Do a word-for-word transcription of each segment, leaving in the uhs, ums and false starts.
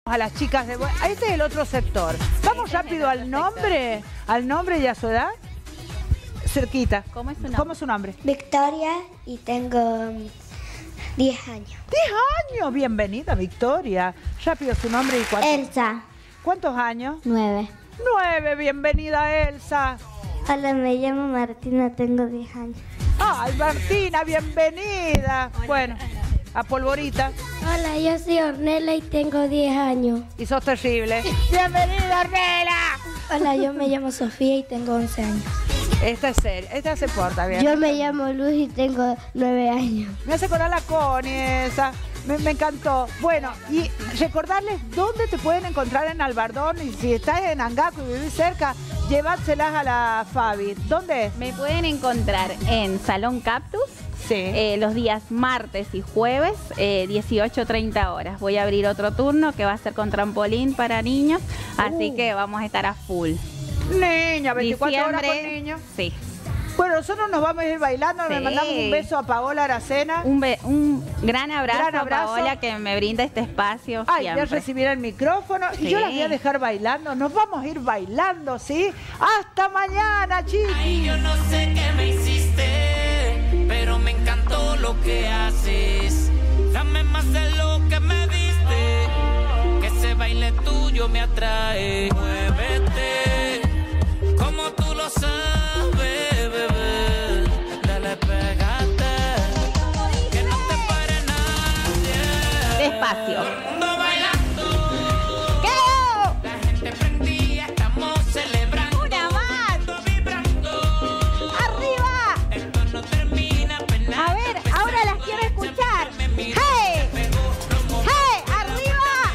A las chicas de... Este es el otro sector. Vamos rápido al nombre, al nombre y a su edad. Cerquita. ¿Cómo es su nombre? ¿Cómo es su nombre? Victoria y tengo diez años. diez años. Bienvenida, Victoria. Rápido su nombre y cuántos. Elsa. ¿Cuántos años? nueve. nueve. Bienvenida, Elsa. Hola, me llamo Martina, tengo diez años. Ay, Martina, bienvenida. Hola. Bueno, a Polvorita. Hola, yo soy Ornella y tengo diez años. Y sos terrible. Bienvenida, Ornella. Hola, yo me llamo Sofía y tengo once años. Esta es seria, esta se porta bien. Yo me llamo Luz y tengo nueve años. Me hace acordar la Connie esa. Me, me encantó. Bueno, y recordarles dónde te pueden encontrar en Albardón. Y si estás en Angaco y vivís cerca, llévatselas a la Fabi. ¿Dónde es? Me pueden encontrar en Salón Cactus. Sí. Eh, los días martes y jueves, eh, dieciocho treinta horas. Voy a abrir otro turno que va a ser con trampolín para niños. Así Uh. que vamos a estar a full. Niña, veinticuatro horas Diciembre, con niños. Sí. Bueno, nosotros nos vamos a ir bailando. Sí. Le mandamos un beso a Paola Aracena. Un, be un gran abrazo, Gran abrazo. a Paola, que me brinda este espacio. Ay, siempre. ya recibir el micrófono. Sí. Y yo las voy a dejar bailando. Nos vamos a ir bailando, ¿sí? Hasta mañana, chicos. Ay, yo no sé qué me hiciste, pero me encantó lo que haces. Dame más de lo que me diste, que ese baile tuyo me atrae. Muévete, como tú lo sabes, bebé. Dale, pégate, que no te pare nadie. Despacio. Todo el mundo bailando. ¿Qué? La gente prendía, estamos celebrando. Una más. Todo vibrando. ¡Arriba! Esto no termina, apenas A ver, ahora las quiero escuchar. ¡Hey! ¡Hey! ¡Arriba!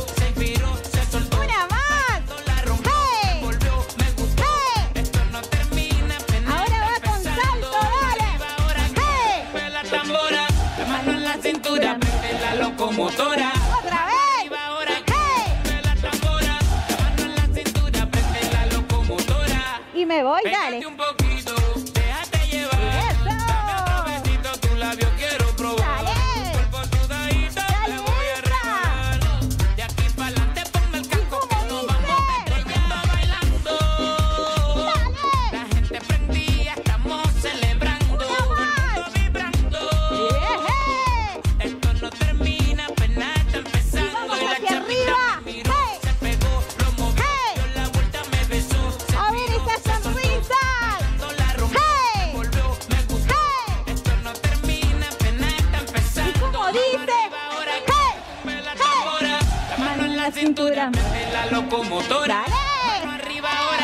¡Una más! ¡Hey! ¡Hey! Ahora va con salto, dale. ¡Hey! La tambora, la mano en la cintura, prende la locomotora. ¡Otra vez! Ahora ¡Hey! la tambora, la mano en la cintura, prende la locomotora. Y me voy, Pégate dale. un poquito, déjate llevar. ¡Eso! Dame otro besito, tu labio quiero probar. Dale. Cuerpo sudadito, Dale, te voy a regalar. De aquí para adelante ponme el casco que cómo nos dice? vamos estrellando bailando. La gente prendía, estamos celebrando. Una más. Todo vibrando. ¡Eh! Esto no termina, apenas está empezando. Vamos Y la hacia chapita arriba. me miró, Hey. se pegó, lo movió, Hey. dio la vuelta, me besó. Se A ver tiró, esa se soltó, sonrisa. bailando la rompió, Hey. me volvió, me gustó. Hey. Esto no termina, apenas está empezando. ¿Y cómo dice? Arriba, ahora que Hey. rompe la Hey. tambora. La mano en la cintura, prende la locomotora. Dale. Mano arriba, ahora